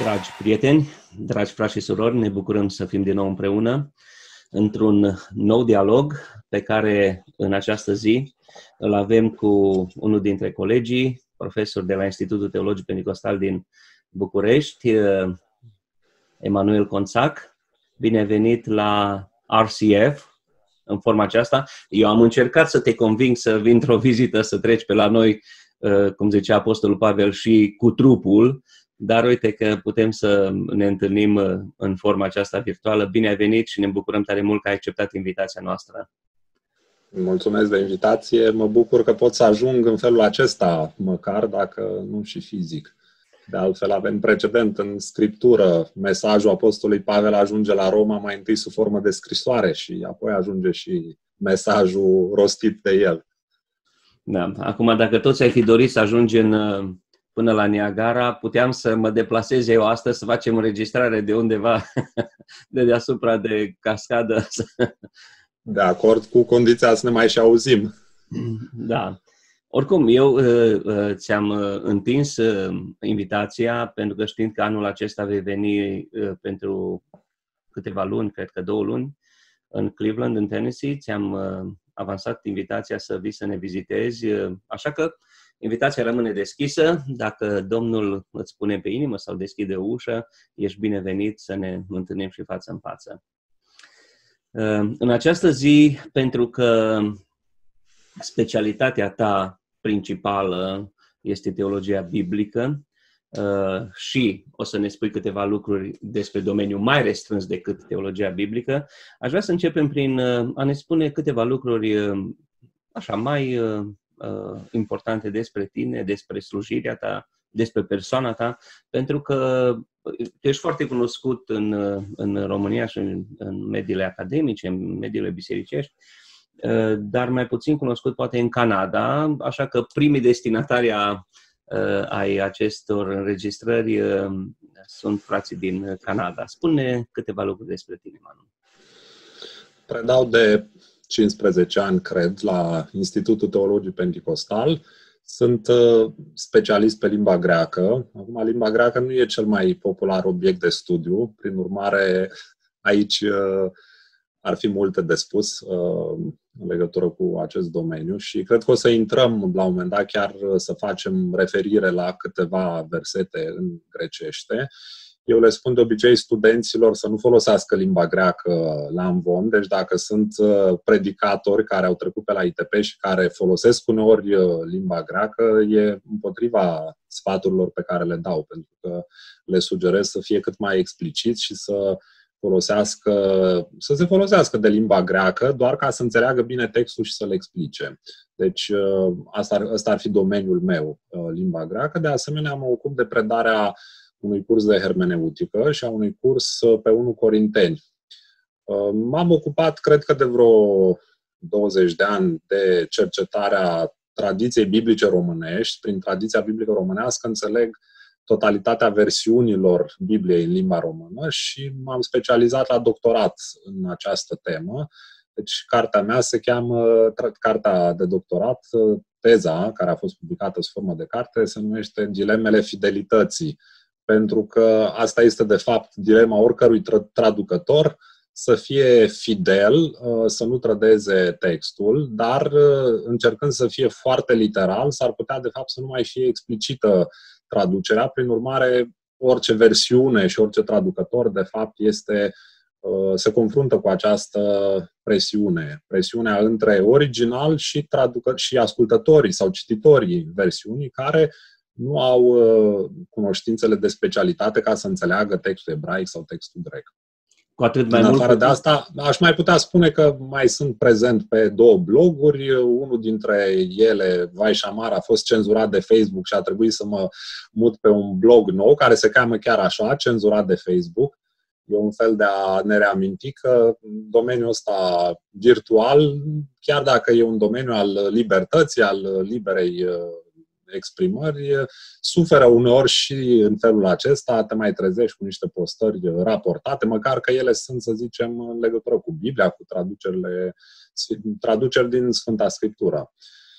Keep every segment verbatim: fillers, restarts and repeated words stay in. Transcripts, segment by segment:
Dragi prieteni, dragi frați și surori, ne bucurăm să fim din nou împreună într-un nou dialog pe care în această zi îl avem cu unul dintre colegii, profesor de la Institutul Teologic Pentecostal din București, Emanuel Conțac. Bine venit la R C F în forma aceasta. Eu am încercat să te conving să vii într-o vizită, să treci pe la noi, cum zicea Apostolul Pavel, și cu trupul, dar uite că putem să ne întâlnim în forma aceasta virtuală. Bine ai venit și ne bucurăm tare mult că ai acceptat invitația noastră. Mulțumesc de invitație. Mă bucur că pot să ajung în felul acesta, măcar dacă nu și fizic. De altfel avem precedent în Scriptură. Mesajul Apostolului Pavel ajunge la Roma mai întâi sub formă de scrisoare și apoi ajunge și mesajul rostit de el. Da. Acum, dacă toți ai fi dorit să ajungi în, până la Niagara, puteam să mă deplasez eu astăzi să facem înregistrare de undeva de deasupra de cascadă. De acord, cu condiția să ne mai și auzim. Da. Oricum, eu uh, uh, ți-am uh, întins uh, invitația pentru că știind că anul acesta vei veni uh, pentru câteva luni, cred că două luni, în Cleveland, în Tennessee. Ți-am uh, avansat invitația să vii să ne vizitezi, uh, așa că invitația rămâne deschisă. Dacă Domnul îți pune pe inimă sau deschide o ușă, ești binevenit să ne întâlnim și față în față. Uh, în această zi, pentru că specialitatea ta principală este teologia biblică uh, și o să ne spui câteva lucruri despre domeniul mai restrâns decât teologia biblică, aș vrea să începem prin uh, a ne spune câteva lucruri uh, așa mai uh, uh, importante despre tine, despre slujirea ta, despre persoana ta, pentru că tu ești foarte cunoscut în, în România și în, în mediile academice, în mediile bisericești, dar mai puțin cunoscut poate în Canada, așa că primii destinatari ai acestor înregistrări sunt frații din Canada. Spune câteva lucruri despre tine, Manu. Predau de cincisprezece ani, cred, la Institutul Teologic Pentecostal. Sunt specialist pe limba greacă. Acum, limba greacă nu e cel mai popular obiect de studiu, prin urmare, aici ar fi multe de spus uh, în legătură cu acest domeniu și cred că o să intrăm la un moment dat chiar să facem referire la câteva versete în grecește. Eu le spun de obicei studenților să nu folosească limba greacă la învon, deci dacă sunt predicatori care au trecut pe la I T P și care folosesc uneori limba greacă, e împotriva sfaturilor pe care le dau, pentru că le sugerez să fie cât mai explicit și să folosească, să se folosească de limba greacă, doar ca să înțeleagă bine textul și să-l explice. Deci asta ar, asta ar fi domeniul meu, limba greacă. De asemenea, mă ocup de predarea unui curs de hermeneutică și a unui curs pe unu Corinteni. M-am ocupat, cred că de vreo douăzeci de ani, de cercetarea tradiției biblice românești. Prin tradiția biblică românească înțeleg totalitatea versiunilor Bibliei în limba română și m-am specializat la doctorat în această temă. Deci cartea mea se cheamă, cartea de doctorat, teza, care a fost publicată sub formă de carte, se numește Dilemele fidelității. Pentru că asta este de fapt dilema oricărui traducător, să fie fidel, să nu trădeze textul, dar încercând să fie foarte literal, s-ar putea de fapt să nu mai fie explicită traducerea. Prin urmare, orice versiune și orice traducător, de fapt, este, se confruntă cu această presiune. Presiunea între original și, traducă- și ascultătorii sau cititorii versiunii care nu au cunoștințele de specialitate ca să înțeleagă textul ebraic sau textul grec. Cu atât mai în mult afară de asta, aș mai putea spune că mai sunt prezent pe două bloguri. Unul dintre ele, Vai și Amar, a fost cenzurat de Facebook și a trebuit să mă mut pe un blog nou, care se cheamă chiar așa, Cenzurat de Facebook. E un fel de a ne reaminti că domeniul ăsta virtual, chiar dacă e un domeniu al libertății, al liberei exprimări, suferă uneori și în felul acesta, te mai trezești cu niște postări raportate, măcar că ele sunt, să zicem, în legătură cu Biblia, cu traducerile, traduceri din Sfânta Scriptură.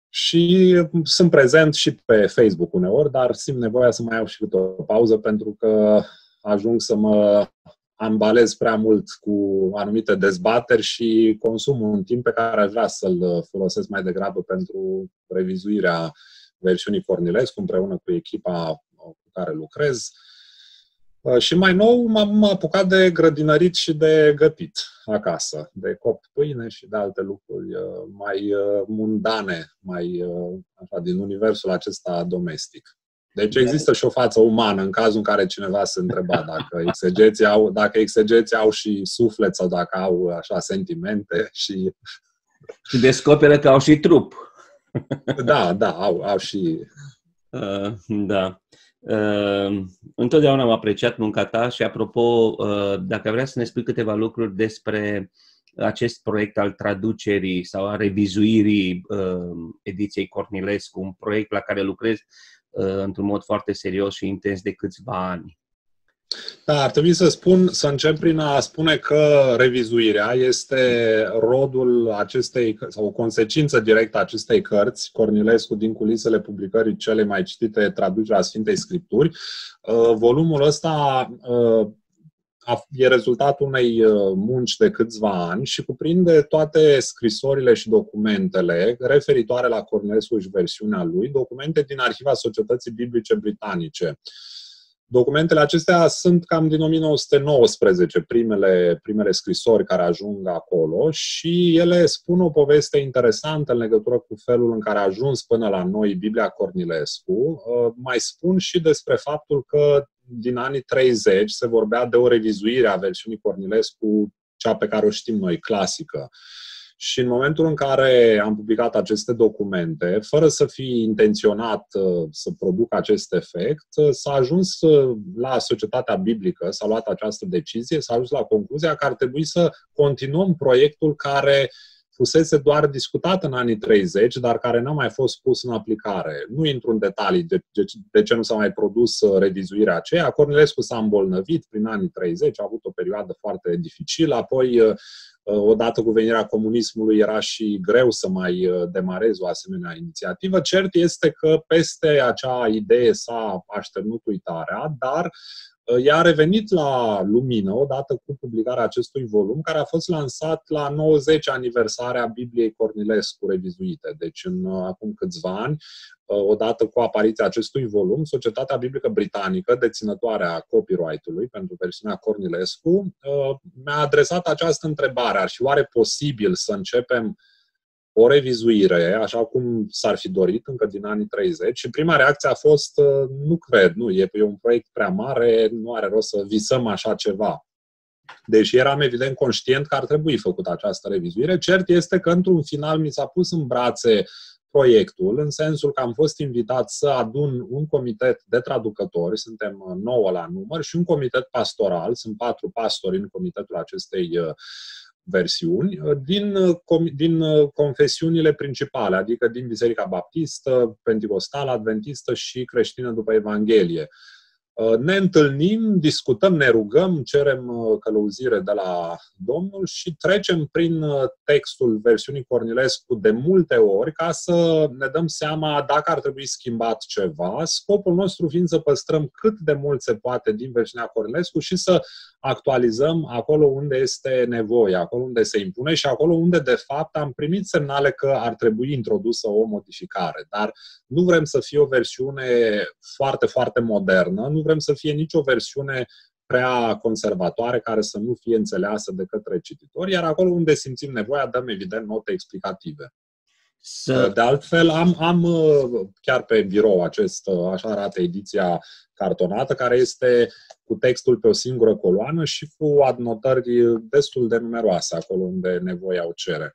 Și sunt prezent și pe Facebook uneori, dar simt nevoia să mai iau și câte o pauză pentru că ajung să mă ambalez prea mult cu anumite dezbateri și consum un timp pe care aș vrea să-l folosesc mai degrabă pentru revizuirea versiunii Cornilescu împreună cu echipa cu care lucrez. Și mai nou m-am apucat de grădinărit și de gătit acasă, de copt pâine și de alte lucruri mai mundane, mai așa, din universul acesta domestic. Deci există și o față umană în cazul în care cineva se întreba dacă exegeții au, dacă exegeții au și suflet sau dacă au așa sentimente și... Și descoperă că au și trup. Da, da, au, au și... Uh, da. Uh, întotdeauna am apreciat munca ta și, apropo, uh, dacă vrea să ne spui câteva lucruri despre acest proiect al traducerii sau a revizuirii uh, ediției Cornilescu, un proiect la care lucrezi uh, într-un mod foarte serios și intens de câțiva ani. Da, ar trebui să spun, să încep prin a spune că revizuirea este rodul acestei, sau o consecință directă a acestei cărți, Cornilescu din culisele publicării cele mai citite traducerea Sfintei Scripturi. Volumul ăsta e rezultatul unei munci de câțiva ani și cuprinde toate scrisorile și documentele referitoare la Cornilescu și versiunea lui, documente din Arhiva Societății Biblice Britanice. Documentele acestea sunt cam din o mie nouă sute nouăsprezece, primele, primele scrisori care ajung acolo și ele spun o poveste interesantă în legătură cu felul în care a ajuns până la noi Biblia Cornilescu. Mai spun și despre faptul că din anii treizeci se vorbea de o revizuire a versiunii Cornilescu, cea pe care o știm noi, clasică. Și în momentul în care am publicat aceste documente, fără să fi intenționat să produc acest efect, s-a ajuns la Societatea Biblică, s-a luat această decizie, s-a ajuns la concluzia că ar trebui să continuăm proiectul care fusese doar discutat în anii treizeci, dar care n-a mai fost pus în aplicare. Nu intru în detalii de, de, de ce nu s-a mai produs revizuirea aceea. Cornilescu s-a îmbolnăvit prin anii treizeci, a avut o perioadă foarte dificilă, apoi odată cu venirea comunismului era și greu să mai demareze o asemenea inițiativă. Cert este că peste acea idee s-a așternut uitarea, dar ea a revenit la lumină odată cu publicarea acestui volum, care a fost lansat la nouăzeci aniversarea Bibliei Cornilescu revizuite. Deci, în, acum câțiva ani, odată cu apariția acestui volum, Societatea Biblică Britanică, deținătoare a copyright-ului pentru versiunea Cornilescu, mi-a adresat această întrebare. Ar fi oare posibil să începem o revizuire, așa cum s-ar fi dorit încă din anii treizeci? Și prima reacție a fost, nu cred, nu, e, e un proiect prea mare, nu are rost să visăm așa ceva. Deși eram evident conștient că ar trebui făcută această revizuire, cert este că într-un final mi s-a pus în brațe proiectul, în sensul că am fost invitat să adun un comitet de traducători, suntem nouă la număr, și un comitet pastoral, sunt patru pastori în comitetul acestei versiuni, din, din confesiunile principale, adică din Biserica Baptistă, Penticostală, Adventistă și creștină după Evanghelie. Ne întâlnim, discutăm, ne rugăm, cerem călăuzire de la Domnul și trecem prin textul versiunii Cornilescu de multe ori ca să ne dăm seama dacă ar trebui schimbat ceva, scopul nostru fiind să păstrăm cât de mult se poate din versiunea Cornilescu și să actualizăm acolo unde este nevoie, acolo unde se impune și acolo unde, de fapt, am primit semnale că ar trebui introdusă o modificare. Dar nu vrem să fie o versiune foarte, foarte modernă, nu vrem să fie nicio versiune prea conservatoare care să nu fie înțeleasă de către cititori, iar acolo unde simțim nevoia, dăm evident note explicative. Să... De altfel, am, am chiar pe birou acest, așa arată ediția cartonată, care este cu textul pe o singură coloană și cu adnotări destul de numeroase acolo unde nevoia o cere.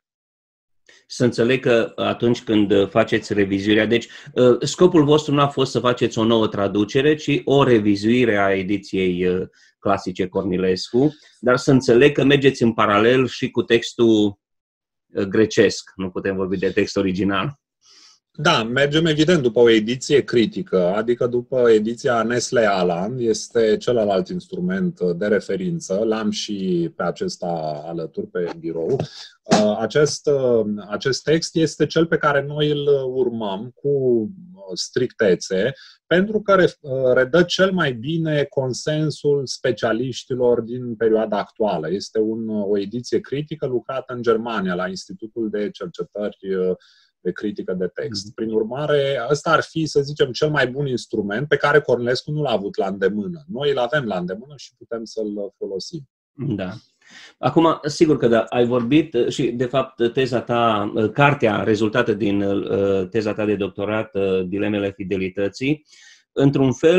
Să înțeleg că atunci când faceți revizuirea, deci scopul vostru nu a fost să faceți o nouă traducere, ci o revizuire a ediției clasice Cornilescu, dar să înțeleg că mergeți în paralel și cu textul grecesc, nu putem vorbi de text original. Da, mergem evident după o ediție critică, adică după ediția Nestle Aland, este celălalt instrument de referință, l-am și pe acesta alături pe birou. Acest, acest text este cel pe care noi îl urmăm cu strictețe, pentru că redă cel mai bine consensul specialiștilor din perioada actuală. Este un, o ediție critică lucrată în Germania, la Institutul de Cercetări de Critică de Text. Prin urmare, ăsta ar fi, să zicem, cel mai bun instrument pe care Cornilescu nu l-a avut la îndemână. Noi îl avem la îndemână și putem să-l folosim. Da. Acum, sigur că da, ai vorbit și, de fapt, teza ta, cartea rezultată din teza ta de doctorat, Dilemele fidelității, într-un fel,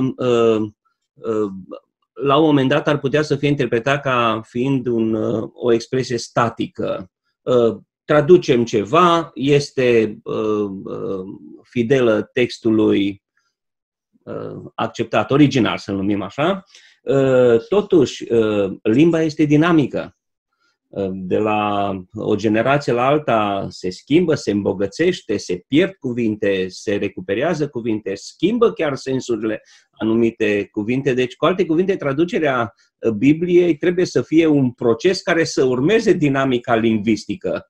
la un moment dat ar putea să fie interpretat ca fiind un, o expresie statică. Traducem ceva, este fidelă textului acceptat, original, să-l numim așa. Totuși, limba este dinamică. De la o generație la alta se schimbă, se îmbogățește, se pierd cuvinte, se recuperează cuvinte, schimbă chiar sensurile anumite cuvinte. Deci, cu alte cuvinte, traducerea Bibliei trebuie să fie un proces care să urmeze dinamica lingvistică.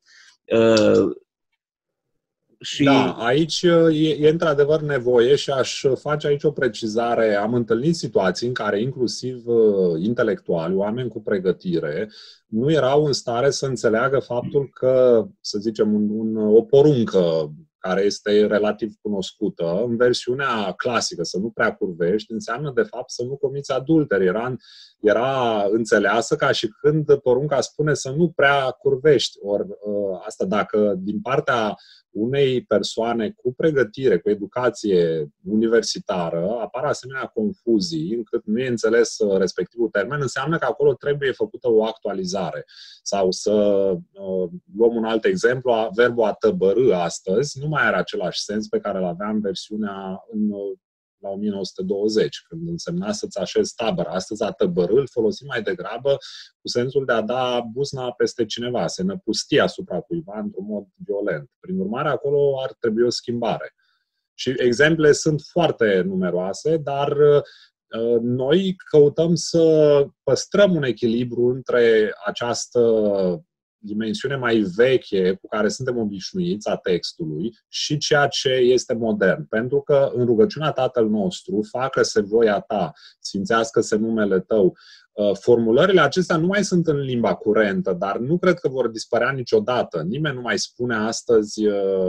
Și... Da, aici e, e într-adevăr nevoie și aș face aici o precizare. Am întâlnit situații în care inclusiv intelectuali, oameni cu pregătire, nu erau în stare să înțeleagă faptul că, să zicem, un, un, o poruncă care este relativ cunoscută, în versiunea clasică, să nu prea curvești, înseamnă de fapt să nu comiți adulteri. Era, era înțeleasă ca și când porunca spune să nu prea curvești. Or, asta dacă din partea unei persoane cu pregătire, cu educație universitară, apar asemenea confuzii, încât nu e înțeles respectivul termen, înseamnă că acolo trebuie făcută o actualizare. Sau să uh, luăm un alt exemplu, verbul a tăbărâ astăzi nu mai are același sens pe care îl avea în versiunea în, la o mie nouă sute douăzeci, când însemna să-ți așezi tabără. Astăzi a tăbărâ îl folosim mai degrabă cu sensul de a da buzna peste cineva, se năpusti asupra cuiva într-un mod violent. Prin urmare, acolo ar trebui o schimbare. Și exemple sunt foarte numeroase, dar uh, noi căutăm să păstrăm un echilibru între această dimensiune mai veche cu care suntem obișnuiți a textului și ceea ce este modern. Pentru că în rugăciunea Tatăl nostru, facă-se voia ta, sfințească-se numele tău, formulările acestea nu mai sunt în limba curentă, dar nu cred că vor dispărea niciodată. Nimeni nu mai spune astăzi,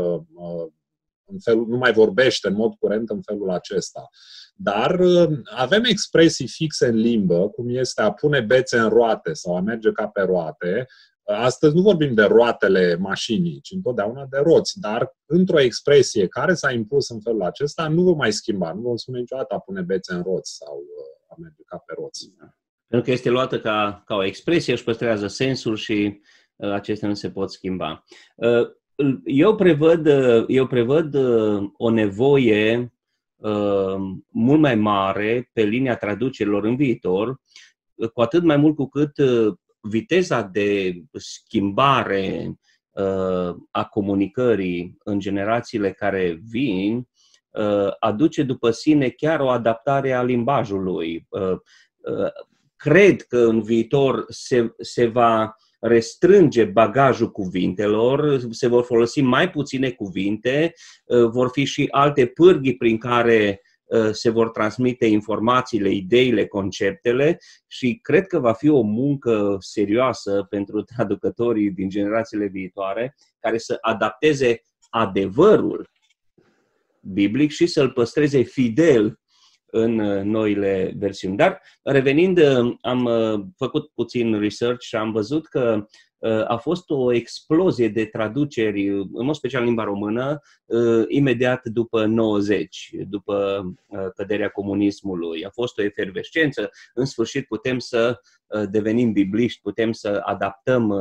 în felul, nu mai vorbește în mod curent în felul acesta. Dar avem expresii fixe în limbă, cum este a pune bețe în roate sau a merge ca pe roate. Astăzi nu vorbim de roatele mașinii, ci întotdeauna de roți, dar într-o expresie care s-a impus în felul acesta, nu vom mai schimba, nu vom spune niciodată a pune bețe în roți sau a merge ca pe roți. Pentru că este luată ca, ca o expresie, își păstrează sensul și uh, acestea nu se pot schimba. Uh, eu prevăd, uh, eu prevăd uh, o nevoie uh, mult mai mare pe linia traducerilor în viitor, uh, cu atât mai mult cu cât uh, viteza de schimbare uh, a comunicării în generațiile care vin uh, aduce după sine chiar o adaptare a limbajului. Uh, uh, cred că în viitor se, se va restrânge bagajul cuvintelor, se vor folosi mai puține cuvinte, uh, vor fi și alte pârghii prin care se vor transmite informațiile, ideile, conceptele și cred că va fi o muncă serioasă pentru traducătorii din generațiile viitoare care să adapteze adevărul biblic și să-l păstreze fidel în noile versiuni. Dar revenind, am făcut puțin research și am văzut că a fost o explozie de traduceri, în mod special în limba română, imediat după nouăzeci, după căderea comunismului. A fost o efervescență. În sfârșit putem să devenim bibliști, putem să adaptăm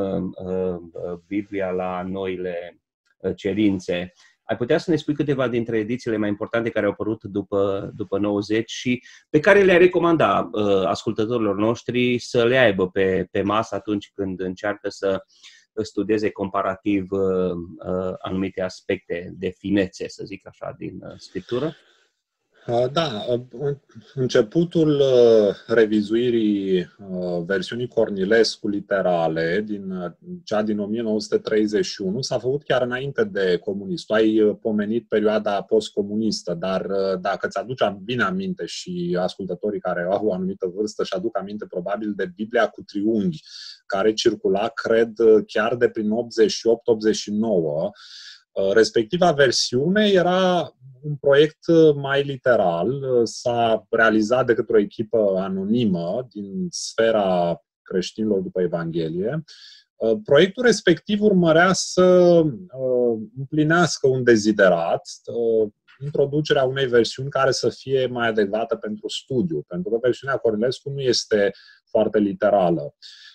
Biblia la noile cerințe. Ai putea să ne spui câteva dintre edițiile mai importante care au apărut după, după nouăzeci și pe care le-ai recomanda uh, ascultătorilor noștri să le aibă pe, pe masă atunci când încearcă să studieze comparativ anumite aspecte de finețe, să zic așa, din Scriptură? Da, începutul revizuirii versiunii Cornilescu literale, din cea din o mie nouă sute treizeci și unu, s-a făcut chiar înainte de comunism. Tu ai pomenit perioada postcomunistă, dar dacă ți-aduci bine aminte și ascultătorii care au o anumită vârstă și aduc aminte probabil de Biblia cu triunghi, care circula, cred, chiar de prin optzeci și opt optzeci și nouă, respectiva versiune era un proiect mai literal, s-a realizat de către o echipă anonimă din sfera creștinilor după Evanghelie. Proiectul respectiv urmărea să împlinească un deziderat, introducerea unei versiuni care să fie mai adecvată pentru studiu, pentru că versiunea Cornilescu nu este foarte literală.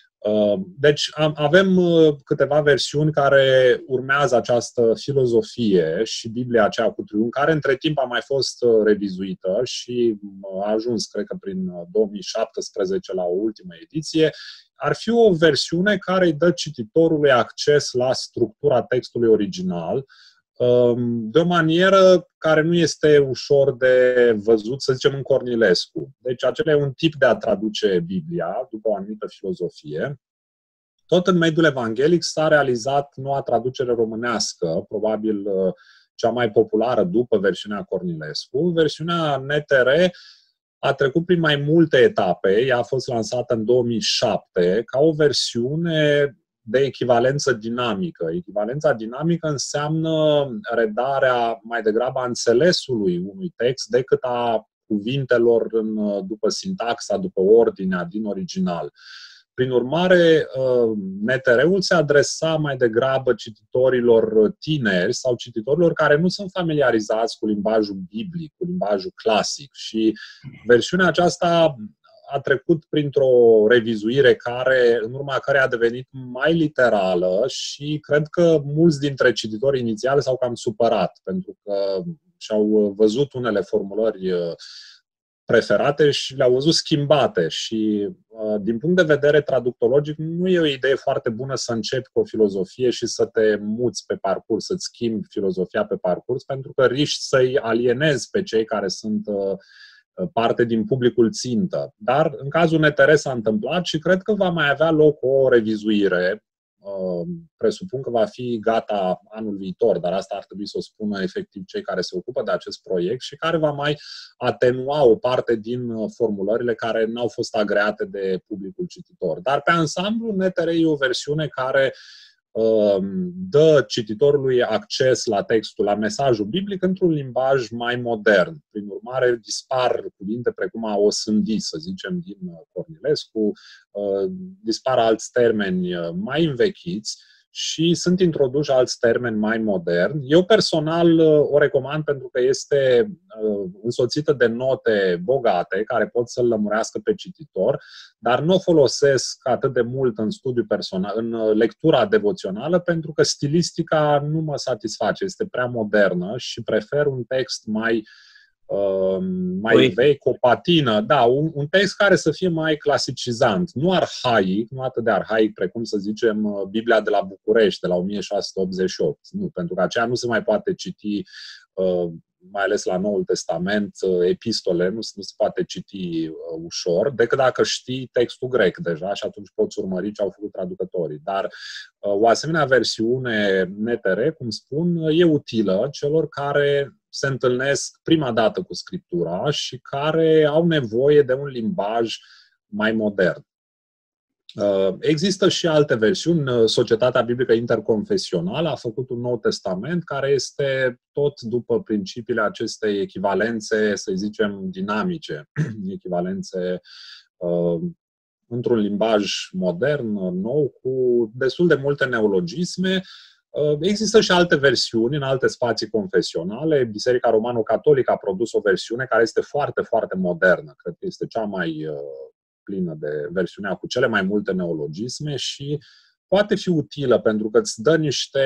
Deci avem câteva versiuni care urmează această filozofie și Biblia aceea cu triunghi, care între timp a mai fost revizuită și a ajuns, cred că prin două mii șaptesprezece, la o ultimă ediție. Ar fi o versiune care îi dă cititorului acces la structura textului original, de o manieră care nu este ușor de văzut, să zicem, în Cornilescu. Deci acela e un tip de a traduce Biblia după o anumită filozofie. Tot în mediul evanghelic s-a realizat noua traducere românească, probabil cea mai populară după versiunea Cornilescu. Versiunea N T R a trecut prin mai multe etape. Ea a fost lansată în două mii șapte ca o versiune de echivalență dinamică. Echivalența dinamică înseamnă redarea mai degrabă a înțelesului unui text decât a cuvintelor în, după sintaxa, după ordinea din original. Prin urmare, N T R-ul se adresa mai degrabă cititorilor tineri sau cititorilor care nu sunt familiarizați cu limbajul biblic, cu limbajul clasic. Și versiunea aceasta a trecut printr-o revizuire care, în urma care a devenit mai literală și cred că mulți dintre cititorii inițiali s-au cam supărat, pentru că și-au văzut unele formulări preferate și le-au văzut schimbate. Și din punct de vedere traductologic nu e o idee foarte bună să începi cu o filozofie și să te muți pe parcurs, să-ți schimbi filozofia pe parcurs, pentru că riști să-i alienezi pe cei care sunt parte din publicul țintă. Dar în cazul N T R s-a întâmplat și cred că va mai avea loc o revizuire. Presupun că va fi gata anul viitor, dar asta ar trebui să o spună efectiv cei care se ocupă de acest proiect și care va mai atenua o parte din formulările care n-au fost agreate de publicul cititor. Dar pe ansamblu, N T R e o versiune care dă cititorului acces la textul, la mesajul biblic într-un limbaj mai modern. Prin urmare, dispar cuvinte precum a osândi, să zicem, din Cornilescu, dispar alți termeni mai învechiți și sunt introduși alți termeni mai moderni. Eu personal o recomand pentru că este însoțită de note bogate care pot să-l lămurească pe cititor, dar nu o folosesc atât de mult în studiu personal, în lectura devoțională, pentru că stilistica nu mă satisface, este prea modernă și prefer un text mai Uh, mai Ui. vechi, cu o patină, da, un, un text care să fie mai clasicizant, nu arhaic, nu atât de arhaic precum, să zicem, Biblia de la București, de la o mie șase sute optzeci și opt. Nu, pentru că aceea nu se mai poate citi, uh, mai ales la Noul Testament, uh, epistole, nu, nu se poate citi uh, ușor, decât dacă știi textul grec deja și atunci poți urmări ce au făcut traducătorii. Dar uh, o asemenea versiune N T R, cum spun, e utilă celor care se întâlnesc prima dată cu Scriptura și care au nevoie de un limbaj mai modern. Există și alte versiuni. Societatea Biblică Interconfesională a făcut un Nou Testament care este tot după principiile acestei echivalențe, să zicem, dinamice, echivalențe uh, într-un limbaj modern, nou, cu destul de multe neologisme. Există și alte versiuni în alte spații confesionale. Biserica Romano-Catolică a produs o versiune care este foarte, foarte modernă. Cred că este cea mai plină de versiunea cu cele mai multe neologisme și poate fi utilă pentru că îți dă niște...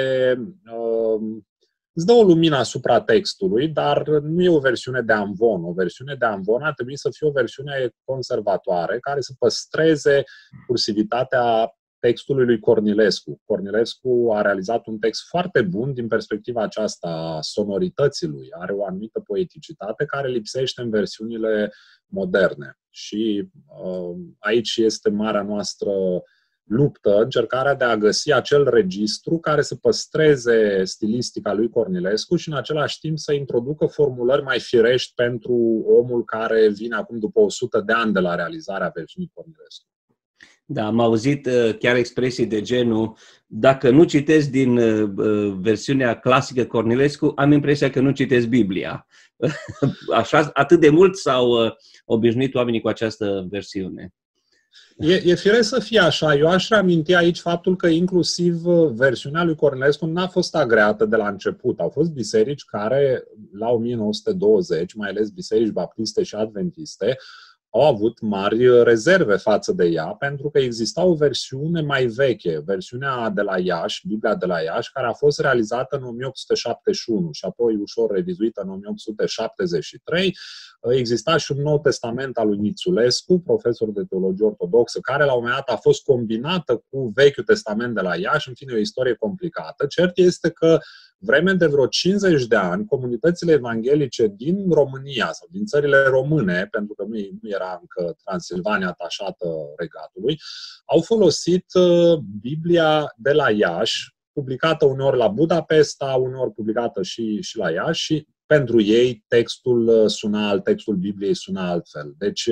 îți dă o lumină asupra textului, dar nu e o versiune de amvon. O versiune de amvon ar trebui să fie o versiune conservatoare care să păstreze cursivitatea textului lui Cornilescu. Cornilescu a realizat un text foarte bun din perspectiva aceasta a sonorității lui. Are o anumită poeticitate care lipsește în versiunile moderne. Și uh, aici este marea noastră luptă, încercarea de a găsi acel registru care să păstreze stilistica lui Cornilescu și în același timp să introducă formulări mai firești pentru omul care vine acum după o sută de ani de la realizarea versiunii Cornilescu. Da, am auzit chiar expresii de genul: dacă nu citesc din versiunea clasică Cornilescu, am impresia că nu citesc Biblia. Așa, atât de mult s-au obișnuit oamenii cu această versiune. E, e firesc să fie așa. Eu aș reaminti aici faptul că inclusiv versiunea lui Cornilescu n-a fost agreată de la început. Au fost biserici care, la o mie nouă sute douăzeci, mai ales biserici baptiste și adventiste, au avut mari rezerve față de ea, pentru că exista o versiune mai veche, versiunea de la Iași, Biblia de la Iași, care a fost realizată în o mie opt sute șaptezeci și unu și apoi ușor revizuită în o mie opt sute șaptezeci și trei. Exista și un Nou Testament al lui Nițulescu, profesor de teologie ortodoxă, care la un moment dat a fost combinată cu Vechiul Testament de la Iași, în fine o istorie complicată. Cert este că vreme de vreo cincizeci de ani, comunitățile evanghelice din România sau din țările române, pentru că nu era încă Transilvania atașată regatului, au folosit Biblia de la Iași, publicată uneori la Budapesta, uneori publicată și, și la Iași, și pentru ei textul suna alt, textul Bibliei suna altfel. Deci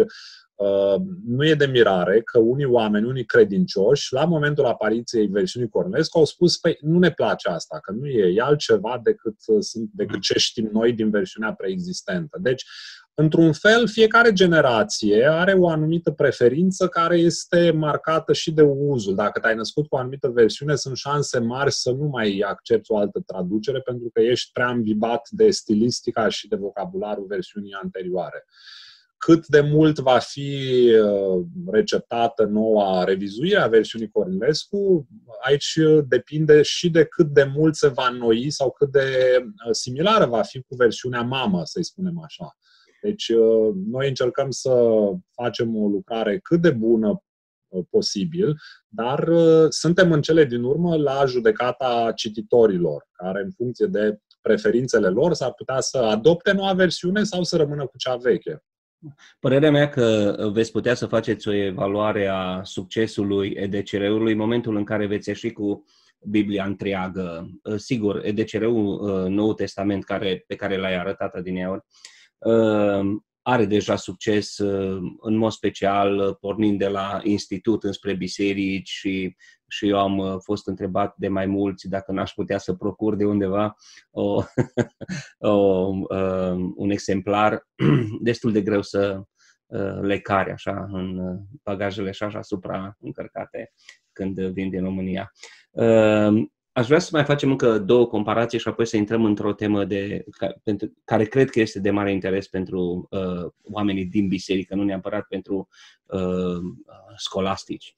nu e de mirare că unii oameni, unii credincioși, la momentul apariției versiunii Cornilescu, au spus: păi nu ne place asta, că nu e, e altceva decât, decât ce știm noi din versiunea preexistentă. Deci, într-un fel, fiecare generație are o anumită preferință care este marcată și de uzul. Dacă te-ai născut cu o anumită versiune, sunt șanse mari să nu mai accepți o altă traducere, pentru că ești prea ambibat de stilistica și de vocabularul versiunii anterioare. Cât de mult va fi receptată noua revizuire a versiunii Cornilescu, aici depinde și de cât de mult se va înnoi sau cât de similară va fi cu versiunea mamă, să-i spunem așa. Deci noi încercăm să facem o lucrare cât de bună posibil, dar suntem în cele din urmă la judecata cititorilor, care în funcție de preferințele lor s-ar putea să adopte noua versiune sau să rămână cu cea veche. Părerea mea că veți putea să faceți o evaluare a succesului E D C R-ului în momentul în care veți ieși cu Biblia întreagă. Sigur, E D C R-ul, Noul Testament care, pe care l-ai arătat adineauri, are deja succes, în mod special pornind de la institut înspre biserici și, și eu am fost întrebat de mai mulți dacă n-aș putea să procur de undeva o, o, un exemplar. Destul de greu să le cari așa în bagajele și așa supra-încărcate când vin din România. Aș vrea să mai facem încă două comparații și apoi să intrăm într-o temă de, pentru, care cred că este de mare interes pentru uh, oamenii din biserică, nu neapărat pentru uh, scolastici.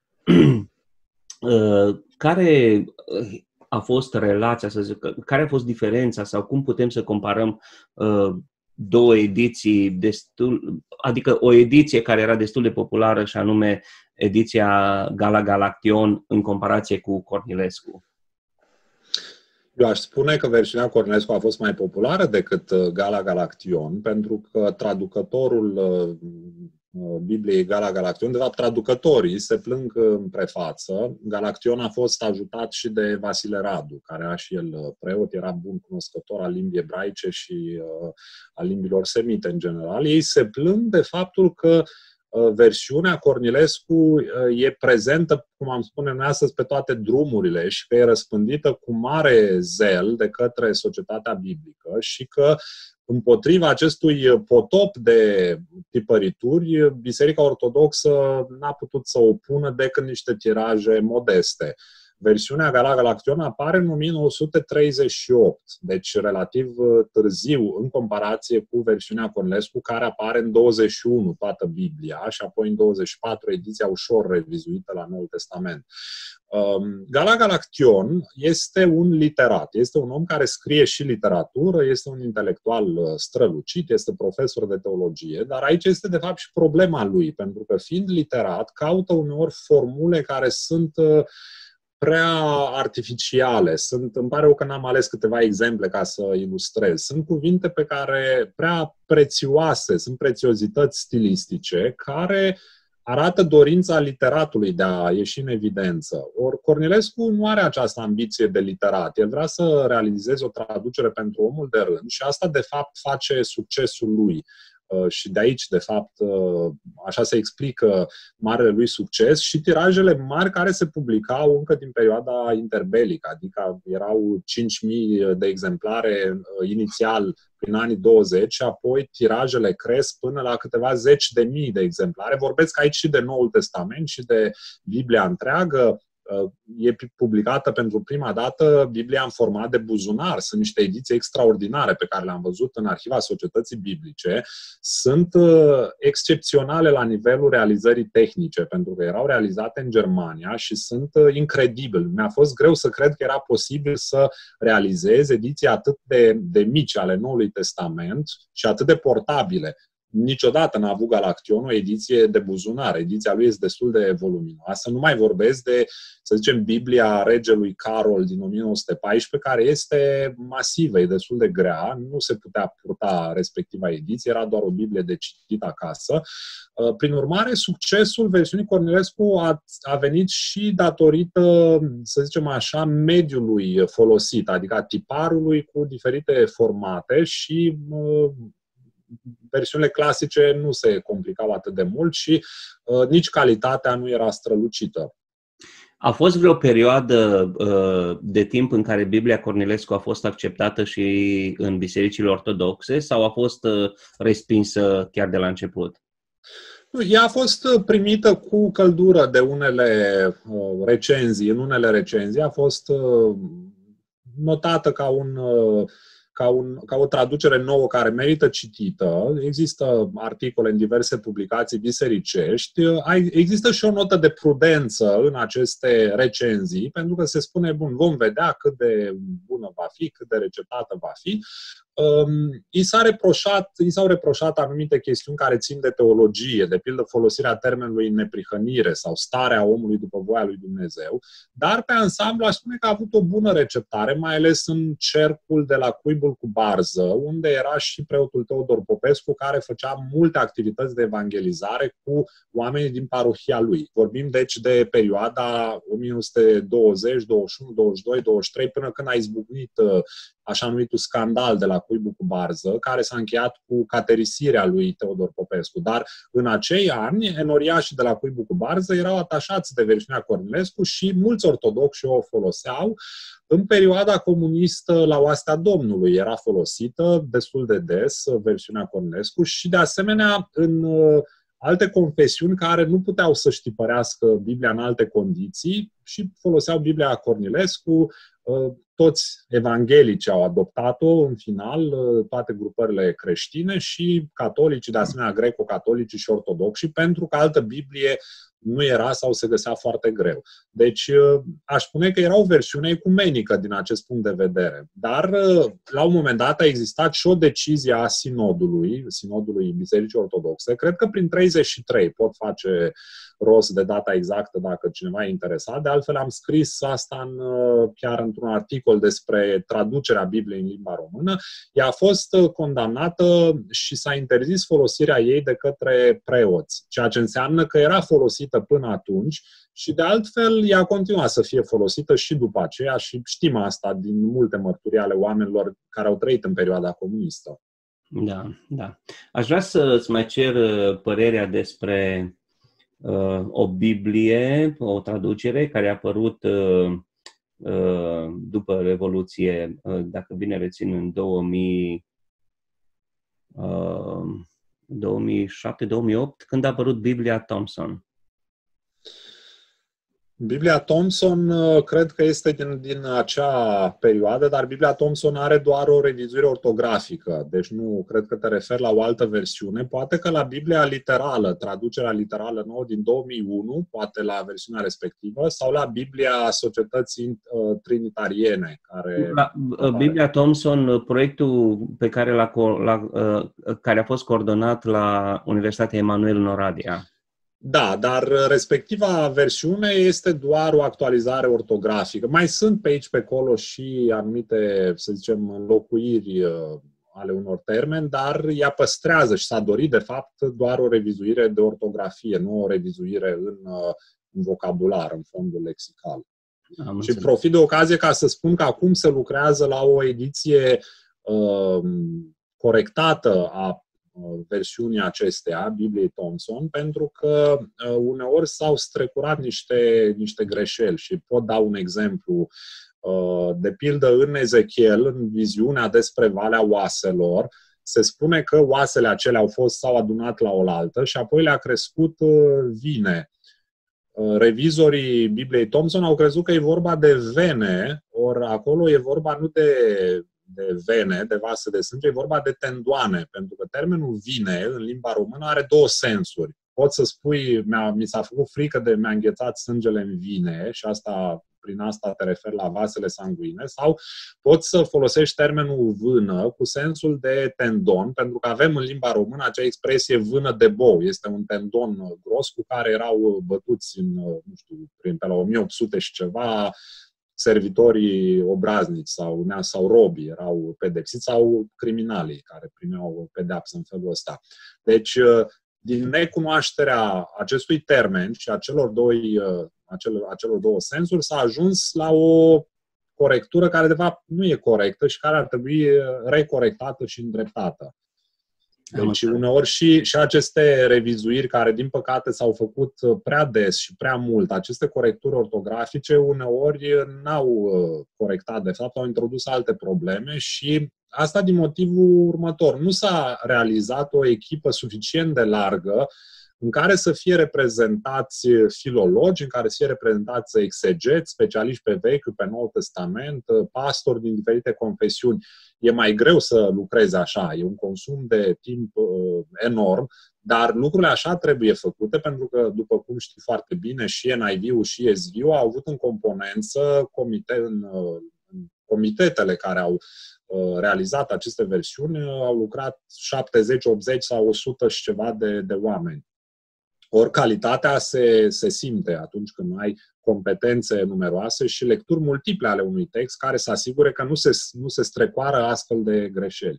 uh, care a fost relația, să zic, care a fost diferența sau cum putem să comparăm uh, două ediții destul, adică o ediție care era destul de populară și anume ediția Gala Galaction în comparație cu Cornilescu? Eu aș spune că versiunea Cornilescu a fost mai populară decât Gala Galaction, pentru că traducătorul Bibliei Gala Galaction, de fapt traducătorii se plâng în prefață. Galaction a fost ajutat și de Vasile Radu, care era și el preot, era bun cunoscător al limbii ebraice și a limbilor semite în general. Ei se plâng de faptul că versiunea Cornilescu e prezentă, cum am spune noi astăzi, pe toate drumurile și că e răspândită cu mare zel de către societatea biblică și că împotriva acestui potop de tipărituri, Biserica Ortodoxă n-a putut să opună decât niște tiraje modeste. Versiunea Gala-Galaction apare în o mie nouă sute treizeci și opt, deci relativ târziu în comparație cu versiunea Cornilescu, care apare în douăzeci și unu, toată Biblia, și apoi în douăzeci și patru ediția ușor revizuită la Noul Testament. Gala-Galaction este un literat, este un om care scrie și literatură, este un intelectual strălucit, este profesor de teologie, dar aici este de fapt și problema lui, pentru că fiind literat, caută uneori formule care sunt prea artificiale. Sunt, îmi pare rău că n-am ales câteva exemple ca să ilustrez. Sunt cuvinte pe care prea prețioase, sunt prețiozități stilistice care arată dorința literatului de a ieși în evidență. Ori Cornilescu nu are această ambiție de literat. El vrea să realizeze o traducere pentru omul de rând și asta, de fapt, face succesul lui. Și de aici, de fapt, așa se explică marele lui succes și tirajele mari care se publicau încă din perioada interbelică, adică erau cinci mii de exemplare inițial prin anii douăzeci și apoi tirajele cresc până la câteva zeci de mii de exemplare. Vorbesc aici și de Noul Testament și de Biblia întreagă. E publicată pentru prima dată Biblia în format de buzunar. Sunt niște ediții extraordinare pe care le-am văzut în Arhiva Societății Biblice. Sunt excepționale la nivelul realizării tehnice, pentru că erau realizate în Germania și sunt incredibile. Mi-a fost greu să cred că era posibil să realizez ediții atât de, de mici ale Noului Testament și atât de portabile. Niciodată n-a avut Galaction o ediție de buzunar. Ediția lui este destul de voluminoasă. Nu mai vorbesc de, să zicem, Biblia regelui Carol din o mie nouă sute paisprezece, care este masivă, e destul de grea. Nu se putea purta respectiva ediție, era doar o Biblie de citit acasă. Prin urmare, succesul versiunii Cornilescu a, a venit și datorită, să zicem așa, mediului folosit, adică tiparului cu diferite formate și versiunile clasice nu se complicau atât de mult și uh, nici calitatea nu era strălucită. A fost vreo perioadă uh, de timp în care Biblia Cornilescu a fost acceptată și în bisericile ortodoxe sau a fost uh, respinsă chiar de la început? Ea a fost primită cu căldură de unele uh, recenzii. În unele recenzii a fost uh, notată ca un... Uh, Ca, un, ca o traducere nouă care merită citită. Există articole în diverse publicații bisericești. Există și o notă de prudență în aceste recenzii, pentru că se spune, bun, vom vedea cât de bună va fi, cât de receptată va fi. I s-a reproșat, i s-au reproșat anumite chestiuni care țin de teologie, de pildă folosirea termenului neprihănire sau starea omului după voia lui Dumnezeu, dar pe ansamblu aș spune că a avut o bună receptare, mai ales în cercul de la Cuibul cu Barză, unde era și preotul Teodor Popescu, care făcea multe activități de evangelizare cu oamenii din parohia lui. Vorbim deci de perioada o mie nouă sute douăzeci, douăzeci și unu, douăzeci și doi, douăzeci și trei, până când a izbucnit așa numitul scandal de la Cuibul cu Barză, care s-a încheiat cu caterisirea lui Teodor Popescu. Dar în acei ani, enoriașii de la Cuibul cu Barză erau atașați de versiunea Cornilescu și mulți ortodoxi o foloseau. În perioada comunistă, la oastea Domnului era folosită destul de des versiunea Cornilescu și, de asemenea, în alte confesiuni care nu puteau să-și tipărească Biblia în alte condiții și foloseau Biblia Cornilescu. Toți evanghelicii au adoptat-o în final, toate grupările creștine și catolicii, de asemenea greco-catolicii și ortodoxi, pentru că altă Biblie nu era sau se găsea foarte greu. Deci aș spune că era o versiune ecumenică din acest punct de vedere. Dar la un moment dat a existat și o decizie a sinodului, sinodului Bisericii Ortodoxe, cred că prin treizeci și trei, pot face rost de data exactă dacă cineva e interesat. De altfel am scris asta în, chiar într-un articol despre traducerea Bibliei în limba română. Ea a fost condamnată și s-a interzis folosirea ei de către preoți, ceea ce înseamnă că era folosită până atunci și de altfel ea continua să fie folosită și după aceea și știm asta din multe mărturii ale oamenilor care au trăit în perioada comunistă. Da, da. Aș vrea să-ți mai cer părerea despre uh, o Biblie, o traducere care a apărut uh, uh, după Revoluție, uh, dacă bine rețin, în două mii, uh, două mii șapte două mii opt, când a apărut Biblia Thompson. Biblia Thompson cred că este din, din acea perioadă, dar Biblia Thompson are doar o revizuire ortografică, deci nu cred că te referi la o altă versiune. Poate că la Biblia literală, traducerea literală nouă din două mii unu, poate la versiunea respectivă, sau la Biblia Societății uh, Trinitariene. Care la Biblia Thompson, proiectul pe care, l-a, la, uh, care a fost coordonat la Universitatea Emanuel în Oradea. Da, dar respectiva versiune este doar o actualizare ortografică. Mai sunt pe aici, pe acolo și anumite, să zicem, înlocuiri ale unor termeni, dar ea păstrează și s-a dorit, de fapt, doar o revizuire de ortografie, nu o revizuire în, în vocabular, în fondul lexical. Am și înțeles. Profit de ocazie ca să spun că acum se lucrează la o ediție uh, corectată a versiunii acesteia, Bibliei Thompson, pentru că uh, uneori s-au strecurat niște, niște greșeli și pot da un exemplu. Uh, de pildă, în Ezechiel, în viziunea despre Valea Oaselor, se spune că oasele acelea au fost, s-au adunat la oaltă și apoi le-a crescut uh, vine. Uh, revizorii Bibliei Thompson au crezut că e vorba de vene, ori acolo e vorba nu de de vene, de vase de sânge, e vorba de tendoane, pentru că termenul vine în limba română are două sensuri. Poți să spui, mi-a, mi s-a făcut frică de mi-a înghețat sângele în vine și asta, prin asta te referi la vasele sanguine, sau poți să folosești termenul vână cu sensul de tendon, pentru că avem în limba română acea expresie vână de bou. Este un tendon gros cu care erau bătuți în, nu știu, prin pe la o mie opt sute și ceva, servitorii obraznici sau, sau robii erau pedepsiți sau criminalii care primeau pedeapsă în felul ăsta. Deci, din necunoașterea acestui termen și acelor, doi, acelor, acelor două sensuri s-a ajuns la o corectură care, de fapt, nu e corectă și care ar trebui recorectată și îndreptată. Deci, uneori și, și aceste revizuiri care, din păcate, s-au făcut prea des și prea mult, aceste corecturi ortografice, uneori n-au corectat, de fapt, au introdus alte probleme și asta din motivul următor. Nu s-a realizat o echipă suficient de largă în care să fie reprezentați filologi, în care să fie reprezentați exegeți, specialiști pe Vechiul, pe Noul Testament, pastori din diferite confesiuni. E mai greu să lucrezi așa, e un consum de timp uh, enorm, dar lucrurile așa trebuie făcute, pentru că, după cum știi foarte bine, și N I V-ul și S V-ul au avut în componență comite, în, uh, în comitetele care au uh, realizat aceste versiuni, uh, au lucrat șaptezeci, optzeci sau o sută și ceva de, de oameni. Ori calitatea se, se simte atunci când ai competențe numeroase și lecturi multiple ale unui text care să asigure că nu se, nu se strecoară astfel de greșeli.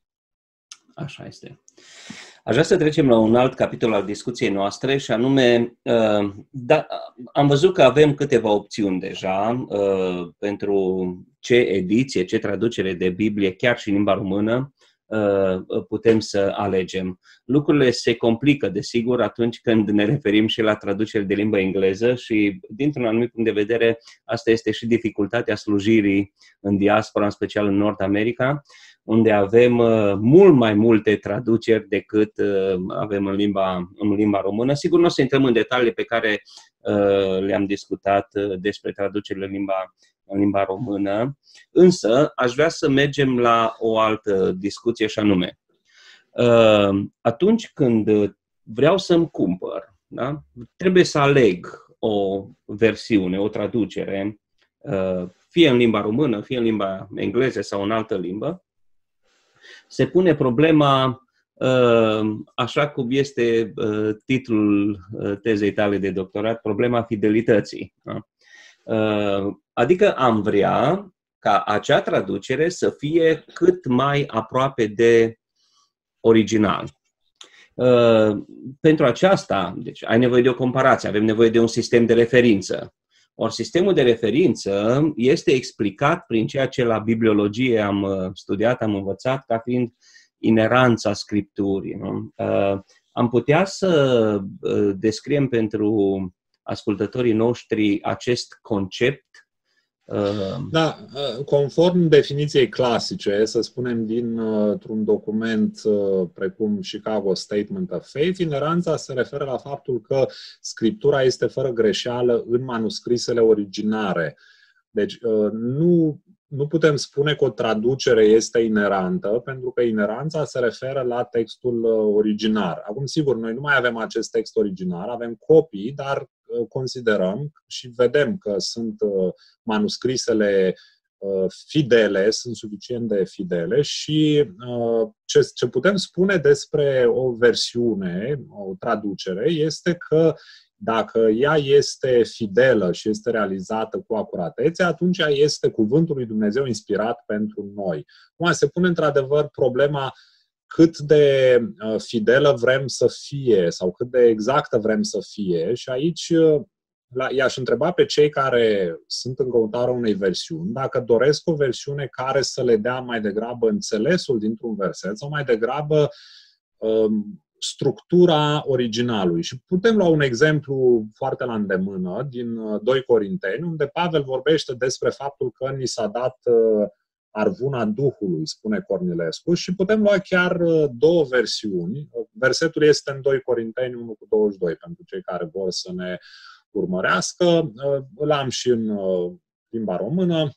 Așa este. Aș vrea să trecem la un alt capitol al discuției noastre și anume, uh, da, am văzut că avem câteva opțiuni deja uh, pentru ce ediție, ce traducere de Biblie, chiar și în limba română, putem să alegem. Lucrurile se complică, desigur, atunci când ne referim și la traducere de limbă engleză și, dintr-un anumit punct de vedere, asta este și dificultatea slujirii în diaspora, în special în Nord America, unde avem mult mai multe traduceri decât avem în limba, în limba română. Sigur, nu o să intrăm în detaliile pe care le-am discutat despre traducerile în limba în limba română, însă aș vrea să mergem la o altă discuție și anume. Atunci când vreau să-mi cumpăr, da? Trebuie să aleg o versiune, o traducere, fie în limba română, fie în limba engleză sau în altă limbă, se pune problema, așa cum este titlul tezei tale de doctorat, problema fidelității. Da? Adică am vrea ca acea traducere să fie cât mai aproape de original. Pentru aceasta, deci ai nevoie de o comparație, avem nevoie de un sistem de referință. Ori sistemul de referință este explicat prin ceea ce la bibliologie am studiat, am învățat, ca fiind ineranța Scripturii. Nu? Am putea să descriem pentru ascultătorii noștri acest concept Da, conform definiției clasice, să spunem dintr-un document precum Chicago Statement of Faith, ineranța se referă la faptul că Scriptura este fără greșeală în manuscrisele originare. Deci nu, nu putem spune că o traducere este inerantă, pentru că ineranța se referă la textul originar. Acum, sigur, noi nu mai avem acest text original, avem copii, dar considerăm și vedem că sunt manuscrisele fidele, sunt suficient de fidele și ce, ce putem spune despre o versiune, o traducere, este că dacă ea este fidelă și este realizată cu acuratețe, atunci ea este cuvântul lui Dumnezeu inspirat pentru noi. Acum se pune într-adevăr problema cât de fidelă vrem să fie sau cât de exactă vrem să fie și aici i-aș întreba pe cei care sunt în căutarea unei versiuni dacă doresc o versiune care să le dea mai degrabă înțelesul dintr-un verset sau mai degrabă um, structura originalului. Și putem lua un exemplu foarte la îndemână din doi Corinteni, unde Pavel vorbește despre faptul că ni s-a dat uh, arvuna Duhului, spune Cornilescu, și putem lua chiar două versiuni. Versetul este în doi Corinteni unu cu douăzeci și doi, pentru cei care vor să ne urmărească. Îl am și în limba română.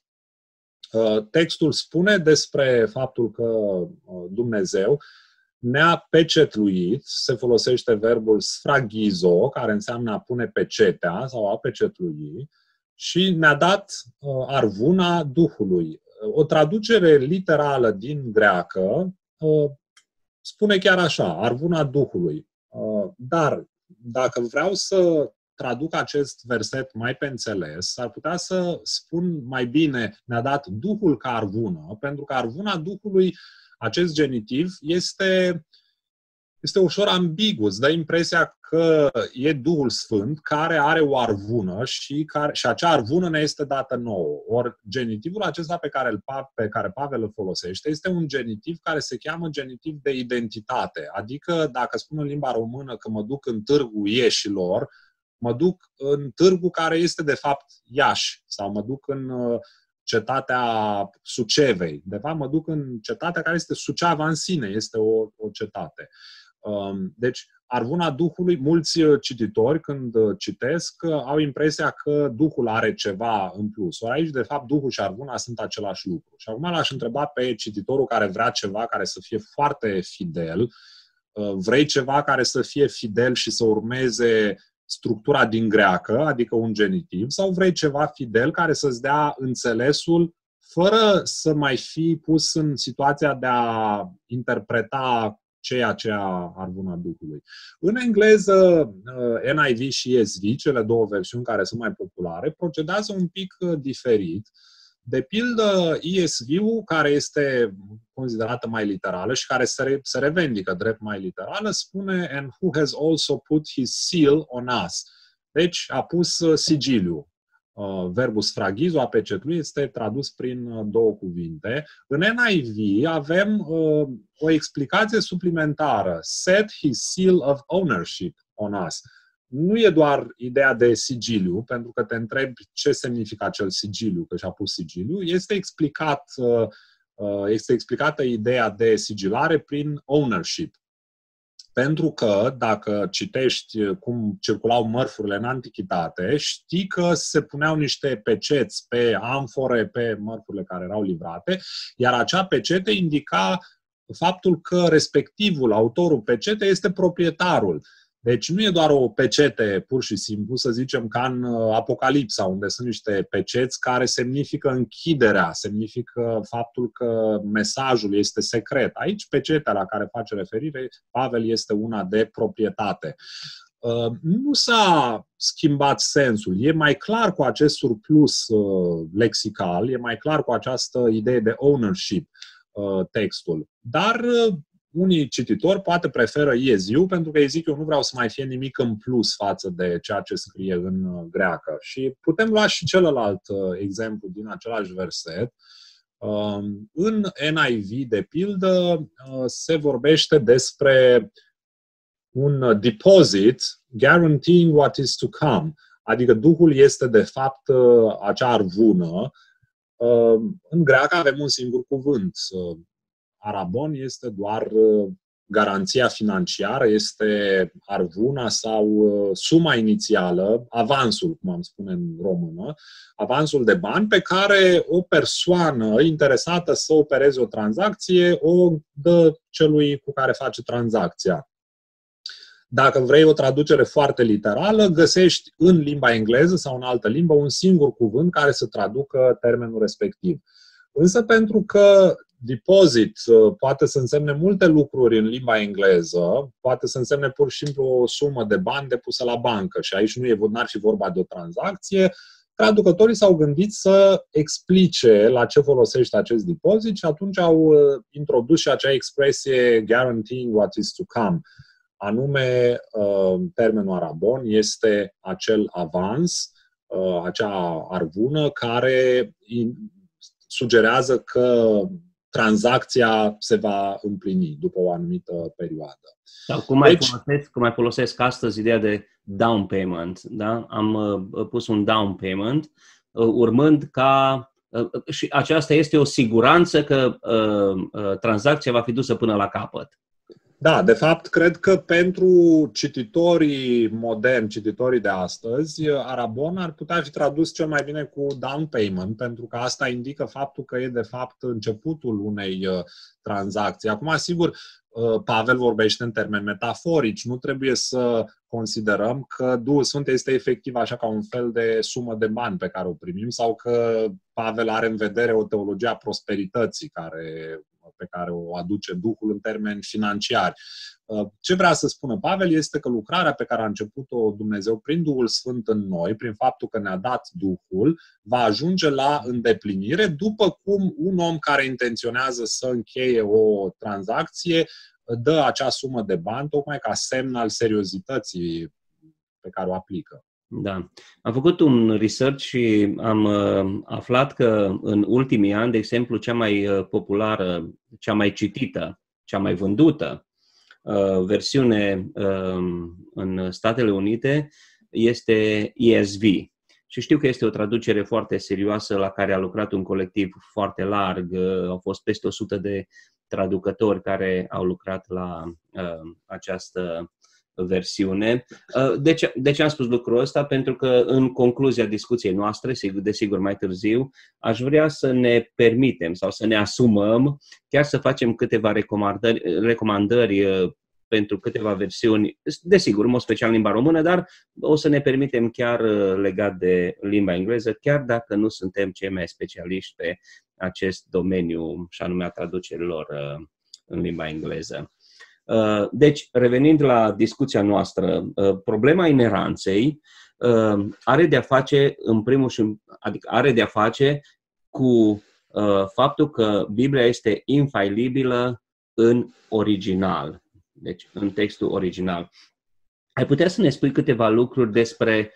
Textul spune despre faptul că Dumnezeu ne-a pecetluit, se folosește verbul sfragizo, care înseamnă a pune pecetea sau a pecetlui, și ne-a dat arvuna Duhului. O traducere literală din greacă spune chiar așa, arvuna Duhului. Dar dacă vreau să traduc acest verset mai pe înțeles, ar putea să spun mai bine, ne-a dat Duhul ca arvună, pentru că arvuna Duhului, acest genitiv, este, este ușor ambigu, îți dă impresia că e Duhul Sfânt care are o arvună și, care, și acea arvună ne este dată nouă. Ori genitivul acesta pe care, îl, pe care Pavel îl folosește este un genitiv care se cheamă genitiv de identitate. Adică, dacă spun în limba română că mă duc în târgul Ieșilor, mă duc în târgul care este de fapt Iași sau mă duc în cetatea Sucevei. De fapt, mă duc în cetatea care este Suceava în sine, este o, o cetate. Deci, arvuna Duhului, mulți cititori, când citesc, au impresia că Duhul are ceva în plus. Ori aici, de fapt, Duhul și arvuna sunt același lucru. Și acum l-aș întreba pe cititorul care vrea ceva care să fie foarte fidel. Vrei ceva care să fie fidel și să urmeze structura din greacă, adică un genitiv, sau vrei ceva fidel care să-ți dea înțelesul fără să mai fi pus în situația de a interpreta ceea ce a arvuna Duhului. În engleză, N I V și E S V, cele două versiuni care sunt mai populare, procedează un pic diferit. De pildă, E S V-ul, care este considerată mai literală și care se, re- se revendică drept mai literală, spune "and who has also put his seal on us". Deci a pus sigiliu. Verbul sfragizo, a pecetlui, este tradus prin două cuvinte. În N I V avem uh, o explicație suplimentară. "Set his seal of ownership on us". Nu e doar ideea de sigiliu, pentru că te întrebi ce semnifică acel sigiliu, că și-a pus sigiliu. Este explicat, uh, este explicată ideea de sigilare prin ownership. Pentru că, dacă citești cum circulau mărfurile în antichitate, știi că se puneau niște peceți pe amfore, pe mărfurile care erau livrate, iar acea pecete indica faptul că respectivul, autorul pecetei, este proprietarul. Deci nu e doar o pecete, pur și simplu, să zicem, ca în Apocalipsa, unde sunt niște peceți care semnifică închiderea, semnifică faptul că mesajul este secret. Aici, pecetea la care face referire Pavel este una de proprietate. Nu s-a schimbat sensul. E mai clar cu acest surplus lexical, e mai clar cu această idee de ownership textul. Dar unii cititori poate preferă E S V, pentru că ei zic, eu nu vreau să mai fie nimic în plus față de ceea ce scrie în greacă. Și putem lua și celălalt exemplu din același verset. În N I V, de pildă, se vorbește despre un deposit guaranteeing what is to come. Adică Duhul este de fapt acea arvună. În greacă avem un singur cuvânt. Arabon este doar garanția financiară, este arvuna sau suma inițială, avansul, cum am spune în română, avansul de bani pe care o persoană interesată să opereze o tranzacție o dă celui cu care face tranzacția. Dacă vrei o traducere foarte literală, găsești în limba engleză sau în altă limbă un singur cuvânt care să traducă termenul respectiv. Însă pentru că deposit poate să însemne multe lucruri în limba engleză, poate să însemne pur și simplu o sumă de bani depusă la bancă și aici nu e, n-ar fi vorba de o tranzacție, traducătorii s-au gândit să explice la ce folosește acest depozit și atunci au introdus și acea expresie guaranteeing what is to come. Anume, termenul arabon este acel avans, acea arvună care sugerează că tranzacția se va împlini după o anumită perioadă. Sau cum mai, deci, folosesc, cum mai folosesc astăzi ideea de down payment. Da? Am uh, pus un down payment, uh, urmând ca... Uh, și aceasta este o siguranță că uh, uh, tranzacția va fi dusă până la capăt. Da, de fapt, cred că pentru cititorii moderni, cititorii de astăzi, arabon ar putea fi tradus cel mai bine cu down payment, pentru că asta indică faptul că e, de fapt, începutul unei tranzacții. Acum, sigur, Pavel vorbește în termeni metaforici. Nu trebuie să considerăm că Duhul Sfânt este efectiv așa ca un fel de sumă de bani pe care o primim sau că Pavel are în vedere o teologie a prosperității care... pe care o aduce Duhul în termeni financiari. Ce vrea să spună Pavel este că lucrarea pe care a început-o Dumnezeu prin Duhul Sfânt în noi, prin faptul că ne-a dat Duhul, va ajunge la îndeplinire după cum un om care intenționează să încheie o tranzacție dă acea sumă de bani tocmai ca semn al seriozității pe care o aplică. Da. Am făcut un research și am uh, aflat că în ultimii ani, de exemplu, cea mai uh, populară, cea mai citită, cea mai vândută uh, versiune uh, în Statele Unite este E S V. Și știu că este o traducere foarte serioasă la care a lucrat un colectiv foarte larg. Uh, au fost peste o sută de traducători care au lucrat la uh, această versiune. De ce, de ce am spus lucrul ăsta? Pentru că în concluzia discuției noastre, desigur mai târziu, aș vrea să ne permitem sau să ne asumăm, chiar să facem câteva recomandări, recomandări pentru câteva versiuni, desigur, în mod special în limba română, dar o să ne permitem chiar legat de limba engleză, chiar dacă nu suntem cei mai specialiști pe acest domeniu, și anume a traducerilor în limba engleză. Deci, revenind la discuția noastră, problema ineranței are de-a face, în primul și, adică are de-a face cu faptul că Biblia este infailibilă în original, deci în textul original. Ai putea să ne spui câteva lucruri despre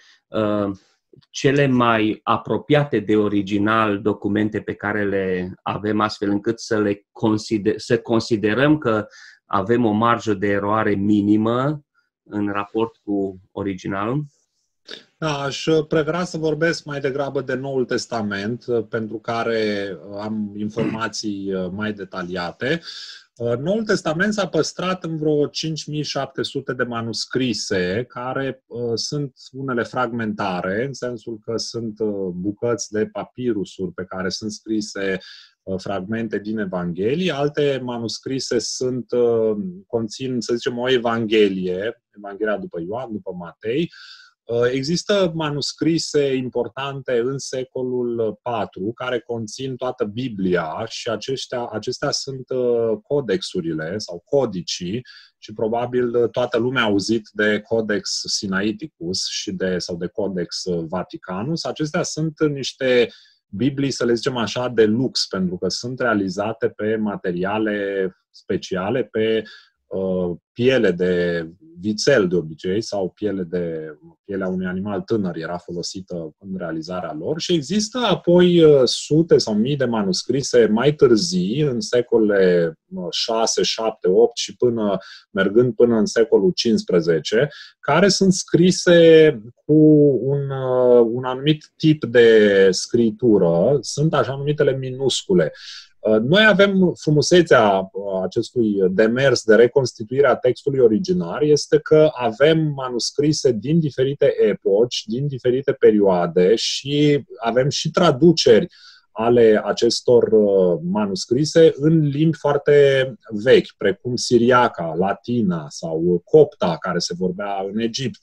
cele mai apropiate de original documente pe care le avem, astfel încât să le consider, să considerăm că avem o marjă de eroare minimă în raport cu originalul? Da, aș prefera să vorbesc mai degrabă de Noul Testament, pentru care am informații mai detaliate. Noul Testament s-a păstrat în vreo cinci mii șapte sute de manuscrise, care uh, sunt unele fragmentare, în sensul că sunt uh, bucăți de papirusuri pe care sunt scrise uh, fragmente din Evanghelii. Alte manuscrise sunt, uh, conțin, să zicem, o Evanghelie, Evanghelia după Ioan, după Matei. Există manuscrise importante în secolul patru care conțin toată Biblia și aceștia, acestea sunt codexurile sau codicii și probabil toată lumea a auzit de Codex Sinaiticus și de, sau de Codex Vaticanus. Acestea sunt niște Biblii, să le zicem așa, de lux, pentru că sunt realizate pe materiale speciale, pe piele de vițel de obicei sau piele de, pielea unui animal tânăr era folosită în realizarea lor și există apoi sute sau mii de manuscrise mai târzii, în secolele șase, șapte, opt și până, mergând până în secolul cincisprezece, care sunt scrise cu un, un anumit tip de scritură, sunt așa numitele minuscule. Noi avem frumusețea acestui demers de reconstituire a textului original, este că avem manuscrise din diferite epoci, din diferite perioade și avem și traduceri ale acestor manuscrise în limbi foarte vechi, precum siriaca, latina sau copta, care se vorbea în Egipt,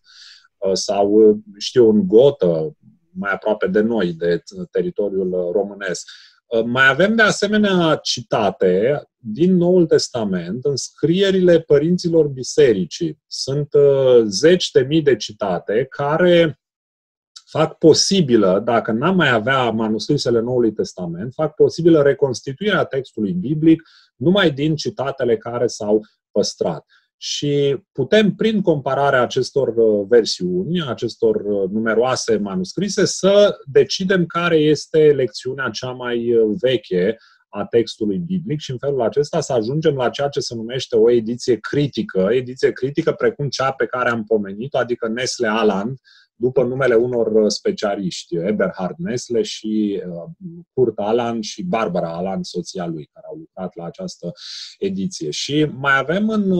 sau, știu, în gotă, mai aproape de noi, de teritoriul românesc. Mai avem de asemenea citate din Noul Testament în scrierile părinților bisericii. Sunt zeci de mii de citate care fac posibilă, dacă n-am mai avea manuscrisele Noului Testament, fac posibilă reconstituirea textului biblic numai din citatele care s-au păstrat. Și putem, prin compararea acestor versiuni, acestor numeroase manuscrise, să decidem care este lecțiunea cea mai veche a textului biblic și în felul acesta să ajungem la ceea ce se numește o ediție critică, ediție critică precum cea pe care am pomenit-o, adică Nestle-Aland, după numele unor specialiști, Eberhard Nestle și Kurt Aland și Barbara Aland, soția lui, care au lucrat la această ediție. Și mai avem în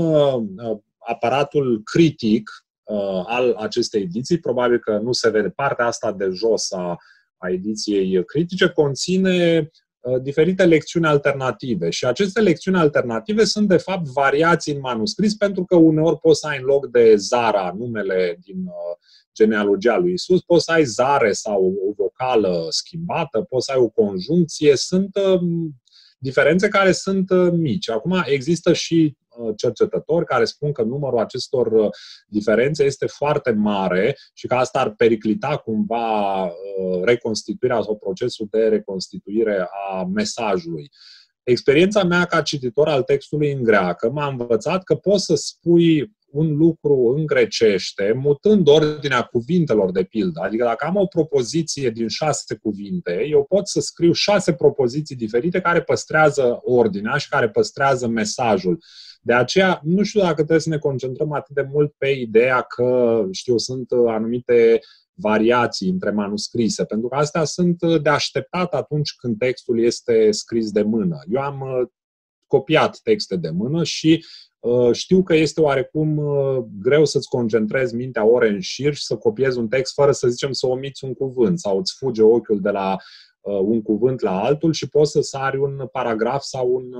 aparatul critic al acestei ediții, probabil că nu se vede, partea asta de jos a, a ediției critice conține diferite lecțiuni alternative și aceste lecțiuni alternative sunt de fapt variații în manuscris, pentru că uneori poți să ai în loc de Zara, numele din genealogia lui Isus, poți să ai Zare sau o vocală schimbată, poți să ai o conjuncție, sunt diferențe care sunt mici. Acum există și cercetători care spun că numărul acestor diferențe este foarte mare și că asta ar periclita cumva reconstituirea sau procesul de reconstituire a mesajului. Experiența mea ca cititor al textului în greacă m-a învățat că poți să spui un lucru în grecește, mutând ordinea cuvintelor, de pildă. Adică dacă am o propoziție din șase cuvinte, eu pot să scriu șase propoziții diferite care păstrează ordinea și care păstrează mesajul. De aceea, nu știu dacă trebuie să ne concentrăm atât de mult pe ideea că, știu, sunt anumite variații între manuscrise, pentru că astea sunt de așteptat atunci când textul este scris de mână. Eu am copiat texte de mână și știu că este oarecum greu să-ți concentrezi mintea ore în șir și să copiezi un text fără, să zicem, să omiți un cuvânt sau îți fuge ochiul de la un cuvânt la altul și poți să sari un paragraf sau un,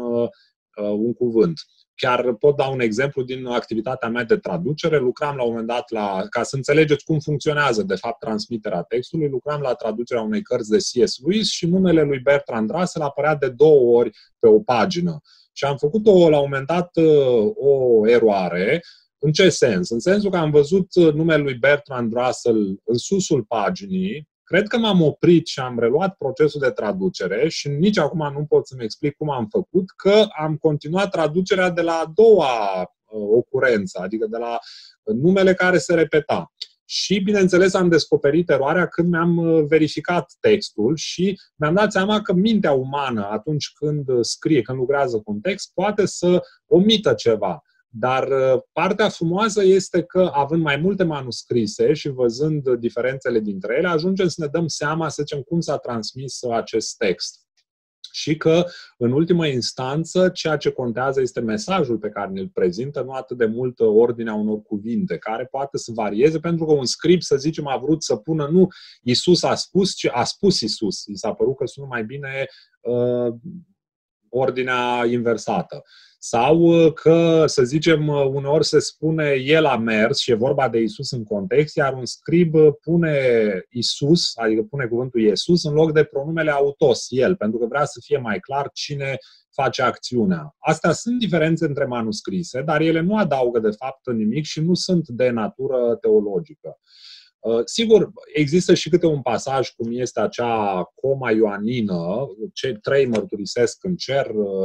un cuvânt. Chiar pot da un exemplu din activitatea mea de traducere. Lucram la un moment dat, la, ca să înțelegeți cum funcționează de fapt transmiterea textului, lucram la traducerea unei cărți de C S Lewis și numele lui Bertrand Russell apărea de două ori pe o pagină. Și am făcut o, la un moment dat o eroare. În ce sens? În sensul că am văzut numele lui Bertrand Russell în susul paginii, cred că m-am oprit și am reluat procesul de traducere și nici acum nu pot să-mi explic cum am făcut, că am continuat traducerea de la a doua ocurență, adică de la numele care se repeta. Și, bineînțeles, am descoperit eroarea când mi-am verificat textul și mi-am dat seama că mintea umană, atunci când scrie, când lucrează cu un text, poate să omită ceva. Dar partea frumoasă este că, având mai multe manuscrise și văzând diferențele dintre ele, ajungem să ne dăm seama, să zicem, cum s-a transmis acest text. Și că, în ultimă instanță, ceea ce contează este mesajul pe care ne-l prezintă, nu atât de mult ordinea unor cuvinte, care poate să varieze, pentru că un scrib, să zicem, a vrut să pună nu Iisus a spus, ci a spus Iisus. I s-a părut că sună mai bine uh, ordinea inversată. Sau că, să zicem, uneori se spune El a mers și e vorba de Iisus în context, iar un scrib pune Iisus, adică pune cuvântul Iisus în loc de pronumele autos, El, pentru că vrea să fie mai clar cine face acțiunea. Astea sunt diferențe între manuscrise, dar ele nu adaugă de fapt nimic și nu sunt de natură teologică. Sigur, există și câte un pasaj, cum este acea coma ioanină, cei trei mărturisesc în cer,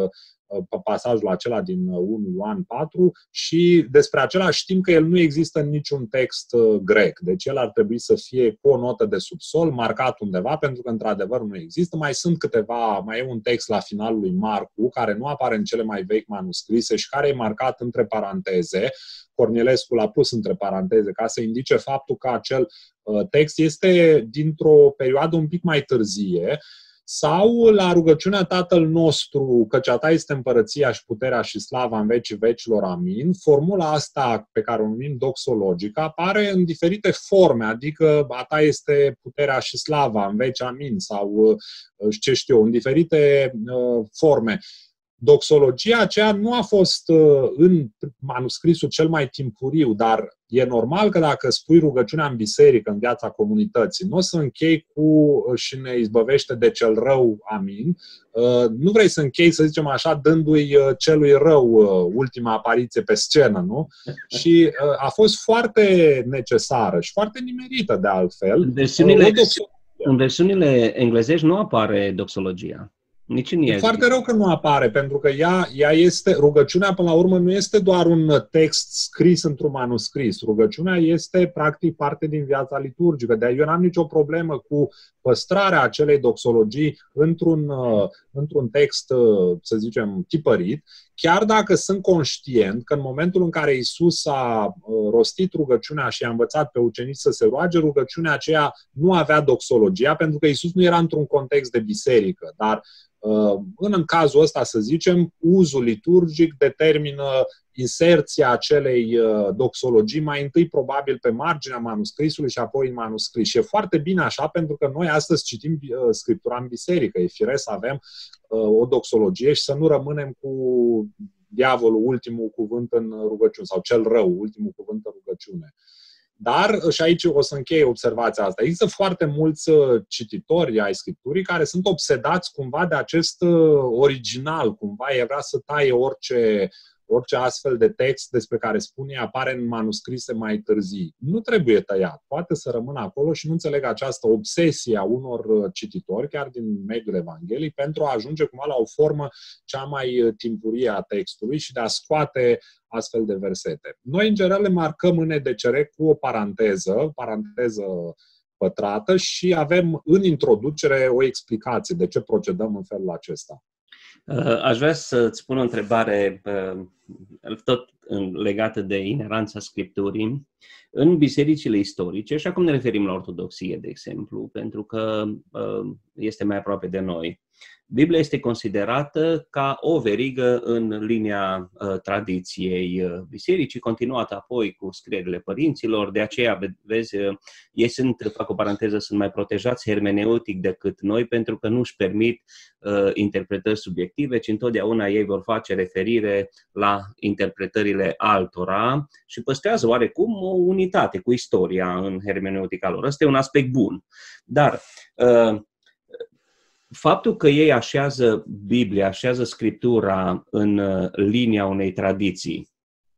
pe pasajul acela din unu Ioan patru și despre acela știm că el nu există în niciun text grec. Deci el ar trebui să fie cu o notă de subsol, marcat undeva, pentru că într-adevăr nu există. Mai sunt câteva, mai e un text la finalul lui Marcu, care nu apare în cele mai vechi manuscrise și care e marcat între paranteze. Cornilescu l-a pus între paranteze ca să indice faptul că acel text este dintr-o perioadă un pic mai târzie, sau la rugăciunea Tatăl nostru, căci a ta este împărăția și puterea și slava în vecii vecilor, amin. Formula asta pe care o numim doxologică apare în diferite forme, adică a ta este puterea și slava în veci, amin, sau ce știu, în diferite uh, forme. Doxologia aceea nu a fost uh, în manuscrisul cel mai timpuriu, dar e normal că dacă spui rugăciunea în biserică, în viața comunității, nu o să închei cu și ne izbăvește de cel rău, amin. Uh, nu vrei să închei, să zicem așa, dându-i celui rău uh, ultima apariție pe scenă, nu? Și uh, a fost foarte necesară și foarte nimerită de altfel. În versiunile, uh, în versiunile englezești nu apare doxologia. Nici în e foarte rău că nu apare, pentru că ea, ea este, rugăciunea până la urmă nu este doar un text scris într-un manuscris. Rugăciunea este practic parte din viața liturgică. De-aia eu n-am nicio problemă cu păstrarea acelei doxologii într-un, într-un text, să zicem, tipărit, chiar dacă sunt conștient că în momentul în care Iisus a rostit rugăciunea și a învățat pe ucenici să se roage, rugăciunea aceea nu avea doxologia, pentru că Iisus nu era într-un context de biserică, dar în cazul ăsta, să zicem, uzul liturgic determină inserția acelei doxologii mai întâi probabil pe marginea manuscrisului și apoi în manuscris. Și e foarte bine așa, pentru că noi astăzi citim Scriptura în biserică. E firesc să avem o doxologie și să nu rămânem cu diavolul ultimul cuvânt în rugăciune sau cel rău ultimul cuvânt în rugăciune. Dar, și aici o să închei observația asta, există foarte mulți cititori ai Scripturii care sunt obsedați cumva de acest original, cumva e vrea să taie orice, orice astfel de text despre care spune apare în manuscrise mai târzii. Nu trebuie tăiat, poate să rămână acolo și nu înțeleg această obsesie a unor cititori, chiar din mediul evanghelic, pentru a ajunge cumva la o formă cea mai timpurie a textului și de a scoate astfel de versete. Noi, în general, le marcăm în E D C R cu o paranteză, paranteză pătrată și avem în introducere o explicație de ce procedăm în felul acesta. Aș vrea să-ți pun o întrebare tot legată de ineranța Scripturii. În bisericile istorice, și acum ne referim la ortodoxie, de exemplu, pentru că este mai aproape de noi, Biblia este considerată ca o verigă în linia uh, tradiției uh, bisericii, continuată apoi cu scrierile părinților, de aceea, vezi, uh, ei sunt, fac o paranteză, sunt mai protejați hermeneutic decât noi, pentru că nu își permit uh, interpretări subiective, ci întotdeauna ei vor face referire la interpretările altora și păstrează oarecum o unitate cu istoria în hermeneutica lor. Ăsta e un aspect bun. Dar uh, faptul că ei așează Biblia, așează Scriptura în linia unei tradiții,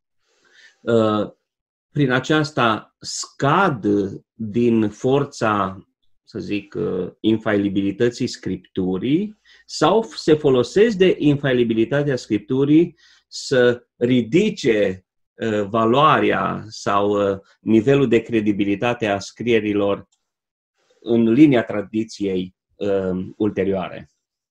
prin aceasta scad din forța, să zic, infailibilității Scripturii sau se folosesc de infailibilitatea Scripturii să ridice valoarea sau nivelul de credibilitate a scrierilor în linia tradiției Uh, ulterioare.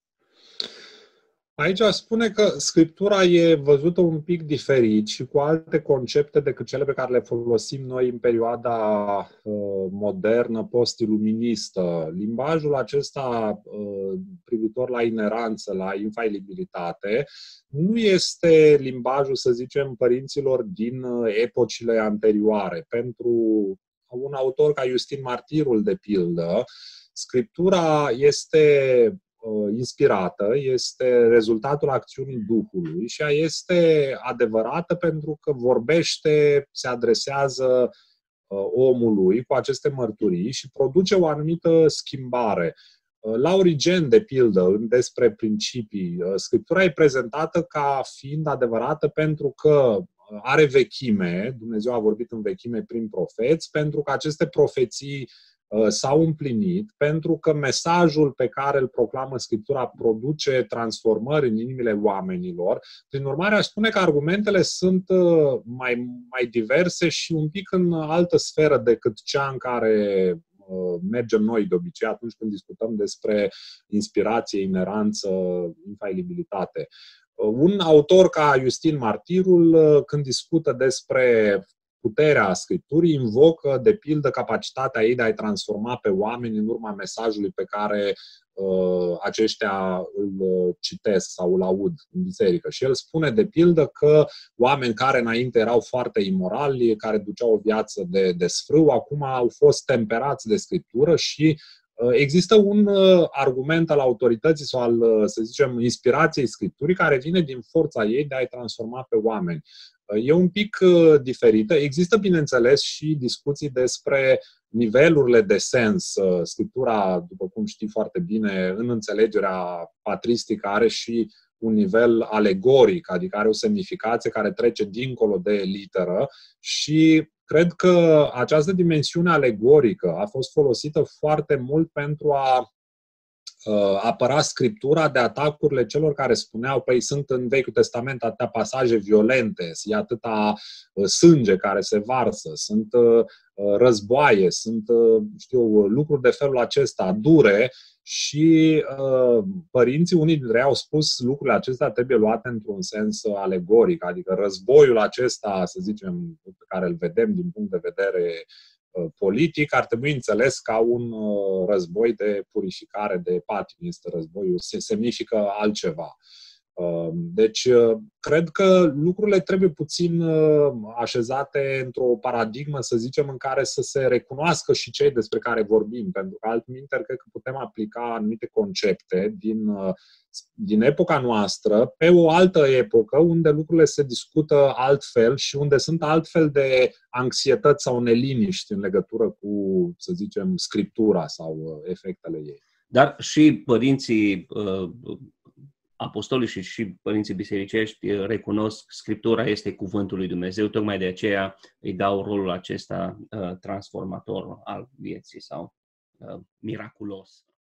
Aici aș spune că Scriptura e văzută un pic diferit și cu alte concepte decât cele pe care le folosim noi în perioada uh, modernă, post-iluministă. Limbajul acesta uh, privitor la ineranță, la infailibilitate, nu este limbajul, să zicem, părinților din epocile anterioare. Pentru un autor ca Iustin Martirul, de pildă, Scriptura este uh, inspirată, este rezultatul acțiunii Duhului și ea este adevărată pentru că vorbește, se adresează uh, omului cu aceste mărturii și produce o anumită schimbare. Uh, la Origen, de pildă, despre principii, uh, Scriptura e prezentată ca fiind adevărată pentru că are vechime, Dumnezeu a vorbit în vechime prin profeți, pentru că aceste profeții s-au împlinit, pentru că mesajul pe care îl proclamă Scriptura produce transformări în inimile oamenilor. Prin urmare, aș spune că argumentele sunt mai, mai diverse și un pic în altă sferă decât cea în care mergem noi de obicei atunci când discutăm despre inspirație, ineranță, infailibilitate. Un autor ca Iustin Martirul, când discută despre puterea Scripturii, invocă, de pildă, capacitatea ei de a-i transforma pe oameni în urma mesajului pe care uh, aceștia îl citesc sau îl aud în biserică. Și el spune, de pildă, că oameni care înainte erau foarte imorali, care duceau o viață de, de sfrâu, acum au fost temperați de Scriptură și uh, există un uh, argument al autorității sau al, uh, să zicem, inspirației Scripturii care vine din forța ei de a-i transforma pe oameni. E un pic diferită. Există, bineînțeles, și discuții despre nivelurile de sens. Scriptura, după cum știi foarte bine, în înțelegerea patristică are și un nivel alegoric, adică are o semnificație care trece dincolo de literă și cred că această dimensiune alegorică a fost folosită foarte mult pentru a apăra Scriptura de atacurile celor care spuneau, păi sunt în Vechiul Testament atâtea pasaje violente, e atâta sânge care se varsă, sunt războaie, sunt, știu, lucruri de felul acesta dure și uh, părinții, unii dintre ei au spus lucrurile acestea trebuie luate într-un sens alegoric, adică războiul acesta, să zicem, pe care îl vedem din punct de vedere politic, ar trebui înțeles ca un război de purificare, de patim. Este războiul, se semnifică altceva. Deci, cred că lucrurile trebuie puțin așezate într-o paradigmă, să zicem, în care să se recunoască și cei despre care vorbim, pentru că altminteri cred că putem aplica anumite concepte din, din epoca noastră pe o altă epocă unde lucrurile se discută altfel și unde sunt altfel de anxietăți sau neliniști în legătură cu, să zicem, Scriptura sau efectele ei. Dar și părinții apostolii și, și părinții bisericești recunosc Scriptura este cuvântul lui Dumnezeu, tocmai de aceea îi dau rolul acesta uh, transformator al vieții sau uh, miraculos.